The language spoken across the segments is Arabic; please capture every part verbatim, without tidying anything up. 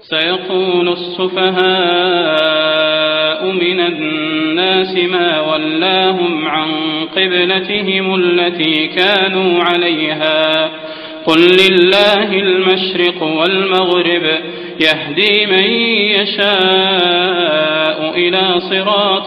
سيقول السفهاء من الناس ما ولاهم عن قبلتهم التي كانوا عليها قل لله المشرق والمغرب يهدي من يشاء إلى صراط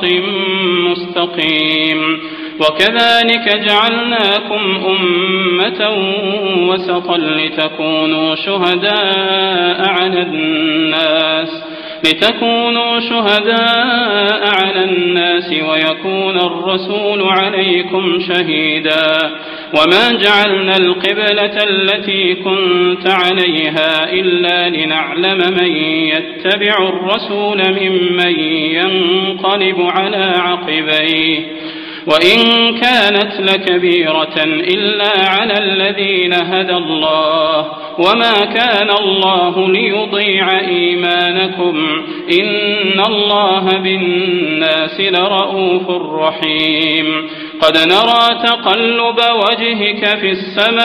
مستقيم وكذلك جعلناكم أمة وسطا لتكونوا شهداء على الناس لتكونوا شهداء على الناس ويكون الرسول عليكم شهيدا وما جعلنا القبلة التي كنت عليها إلا لنعلم من يتبع الرسول ممن ينقلب على عقبيه وإن كانت لكبيرة إلا على الذين هدى الله وما كان الله ليضيع إيمانكم إن الله بالناس لرؤوف رحيم قد نرى تقلب وجهك في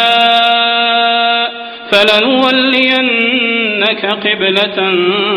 السماء فلنولينك قبلة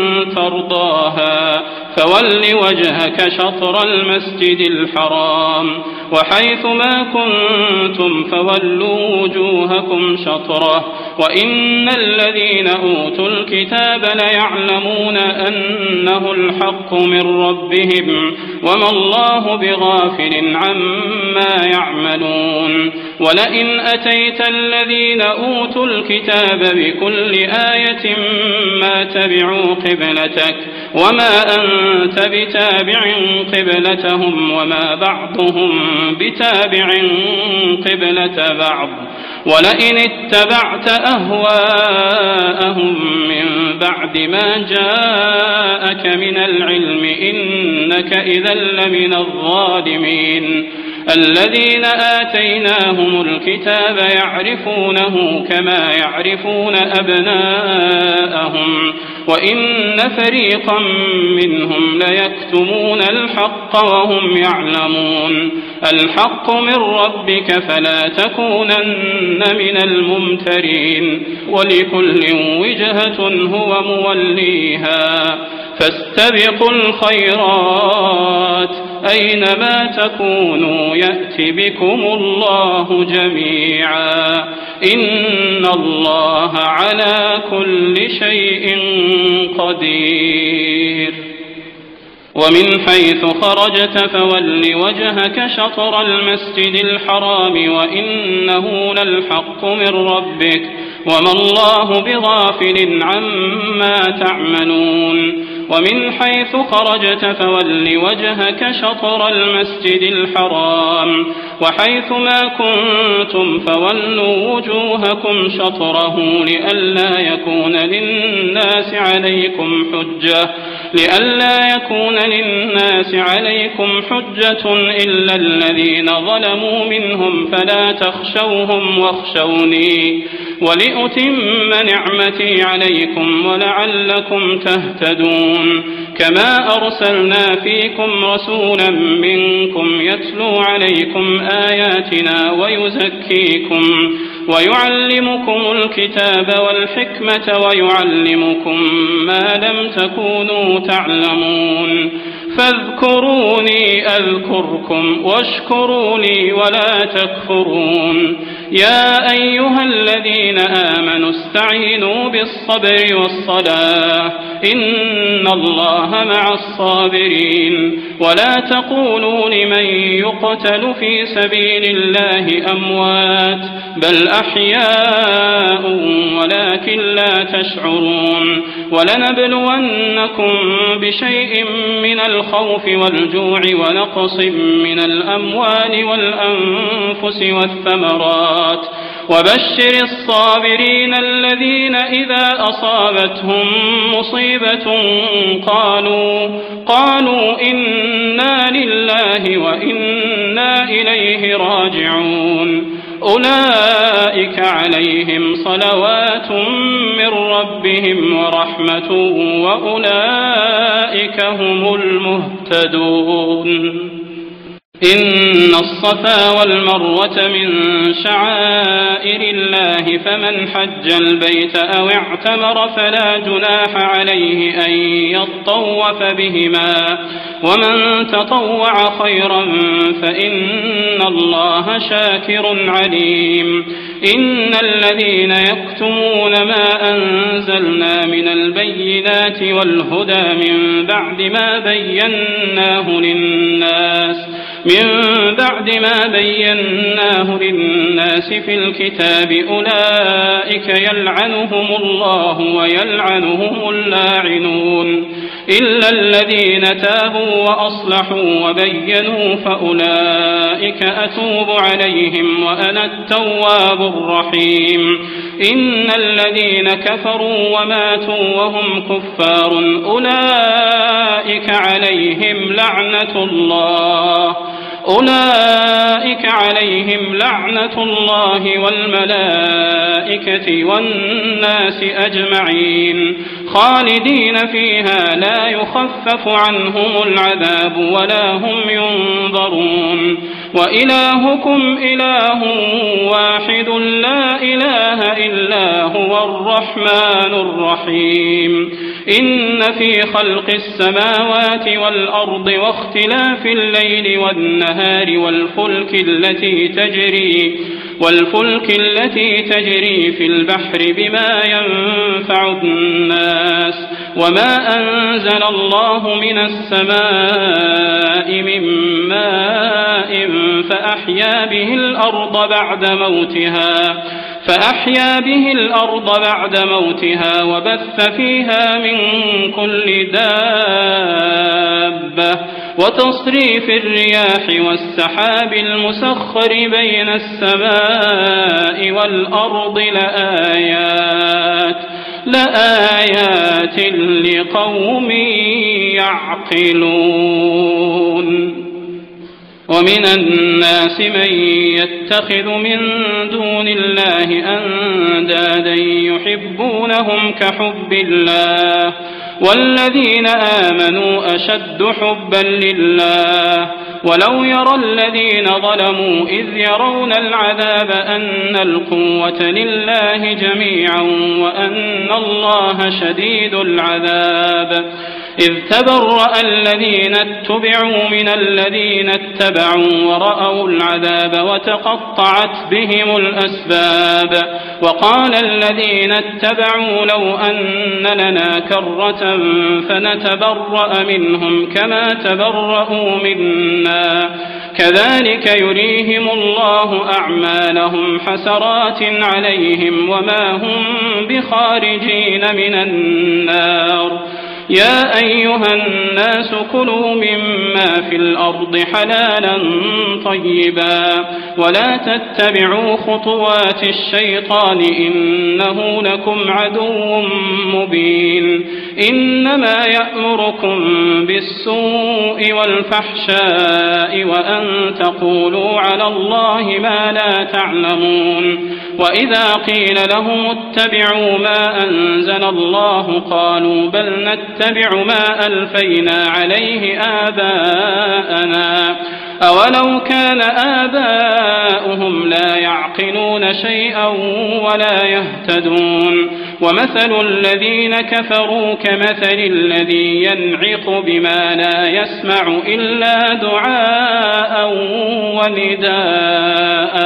ترضاها فول وجهك شطر المسجد الحرام وحيث ما كنتم فولوا وجوهكم شطره وإن الذين أوتوا الكتاب ليعلمون أنه الحق من ربهم وما الله بغافل عما يعملون ولئن أتيت الذين أوتوا الكتاب بكل آية ما تبعوا قبلتك وما أنت بتابع قبلتهم وما بعضهم بتابع قبلة بعض ولئن اتبعت أهواءهم من بعد ما جاءك من العلم إنك إذا لمن الظالمين الذين آتيناهم الكتاب يعرفونه كما يعرفون أبناءهم وإن فريقا منهم ليكتمون الحق وهم يعلمون الحق من ربك فلا تكونن من الممترين ولكل وجهة هو موليها فاستبقوا الخيرات أينما تكونوا يأت بكم الله جميعا إن الله على كل شيء قدير ومن حيث خرجت فول وجهك شطر المسجد الحرام وإنه للحق من ربك وما الله بغافل عما تعملون ومن حيث خرجت فول وجهك شطر المسجد الحرام وحيث ما كنتم فولوا وجوهكم شطره لئلا يكون للناس عليكم حجة لئلا يكون للناس عليكم حجة إلا الذين ظلموا منهم فلا تخشوهم واخشوني ولأتم نعمتي عليكم ولعلكم تهتدون كما أرسلنا فيكم رسولا منكم يتلو عليكم آياتنا ويزكيكم ويعلمكم الكتاب والحكمة ويعلمكم ما لم تكونوا تعلمون فاذكروني أذكركم واشكروا لي ولا تكفرون يا أيها الذين آمنوا استعينوا بالصبر والصلاة إن الله مع الصابرين ولا تقولوا لمن يقتل في سبيل الله أموات بل أحياء ولكن لا تشعرون ولنبلونكم بشيء من الخوف والجوع ونقص من الأموال والأنفس والثمرات وبشر الصابرين الذين إذا أصابتهم مصيبة قالوا قالوا إنا لله وإنا إليه راجعون أولئك عليهم صلوات من ربهم ورحمة وأولئك هم المهتدون. إن الصفا والمروة من شعائر الله فمن حج البيت أو اعتمر فلا جناح عليه أن يطوف بهما ومن تطوع خيرا فإن الله شاكر عليم إن الذين يكتمون ما أنزلنا من البينات والهدى من بعد ما بيناه للناس من بعد ما بيناه للناس في الكتاب أولئك يلعنهم الله ويلعنهم اللاعنون إلا الذين تابوا وأصلحوا وبينوا فأولئك أتوب عليهم وأنا التواب الرحيم إن الذين كفروا وماتوا وهم كفار أولئك عليهم لعنة الله أولئك عليهم لعنة الله والملائكة والناس أجمعين خالدين فيها لا يخفف عنهم العذاب ولا هم ينظرون وإلهكم إله واحد لا إله إلا هو الرحمن الرحيم إن في خلق السماوات والأرض واختلاف الليل والنهار والفلك التي تجري والفلك التي تجري في البحر بما ينفع الناس وما أنزل الله من السماء من ماء فأحيا به الأرض بعد موتها فأحيا به الأرض بعد موتها وبث فيها من كل دابة وتصريف الرياح والسحاب المسخر بين السماء والأرض لآيات لآيات لقوم يعقلون ومن الناس من يتخذ من دون الله أندادا يحبونهم كحب الله والذين آمنوا أشد حبا لله ولو يرى الذين ظلموا إذ يرون العذاب أن القوة لله جميعا وأن الله شديد العذاب إذ تبرأ الذين اتبعوا من الذين اتبعوا ورأوا العذاب وتقطعت بهم الأسباب وقال الذين اتبعوا لو أن لنا كرة فنتبرأ منهم كما تبرأوا منا كذلك يريهم الله أعمالهم حسرات عليهم وما هم بخارجين من النار يا أيها الناس كلوا مما في الأرض حلالا طيبا ولا تتبعوا خطوات الشيطان إنه لكم عدو مبين إنما يأمركم بالسوء والفحشاء وأن تقولوا على الله ما لا تعلمون وإذا قيل لهم اتبعوا ما أنزل الله قالوا بل نتبع ما ألفينا عليه آباءنا أولو كان آباؤهم لا يعقلون شيئا ولا يهتدون ومثل الذين كفروا كمثل الذي ينعق بما لا يسمع إلا دعاء ونداء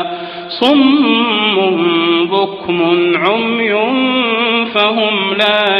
صم بكم عمي فهم لا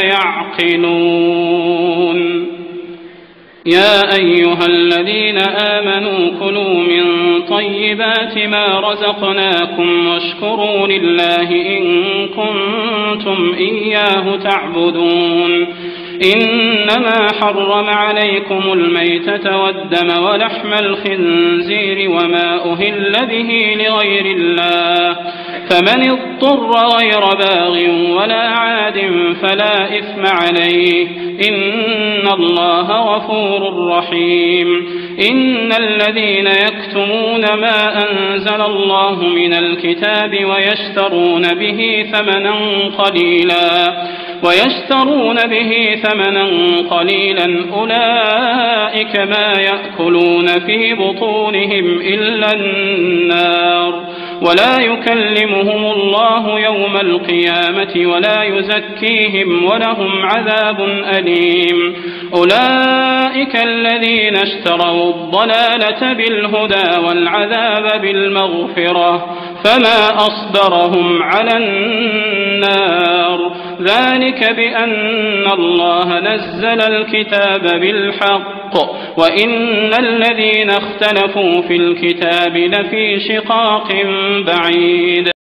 يعقلون يا أيها الذين آمنوا كلوا من طيبات ما رزقناكم واشكروا لله إن كنتم إياه تعبدون إنما حرم عليكم الميتة والدم ولحم الخنزير وما أهل به لغير الله فمن اضطر غير باغ ولا عاد فلا إثم عليه إن الله غفور رحيم إن الذين يكتمون ما أنزل الله من الكتاب ويشترون به ثمنا قليلا ويشترون به ثمنا قليلا أولئك ما يأكلون في بطونهم إلا النار ولا يكلمهم الله يوم القيامة ولا يزكيهم ولهم عذاب أليم. أولئك الذين اشتروا الضلالة بالهدى والعذاب بالمغفرة فما أصبرهم على النار ذلك بأن الله نزل الكتاب بالحق وإن الذين اختلفوا في الكتاب لفي شقاق بعيد.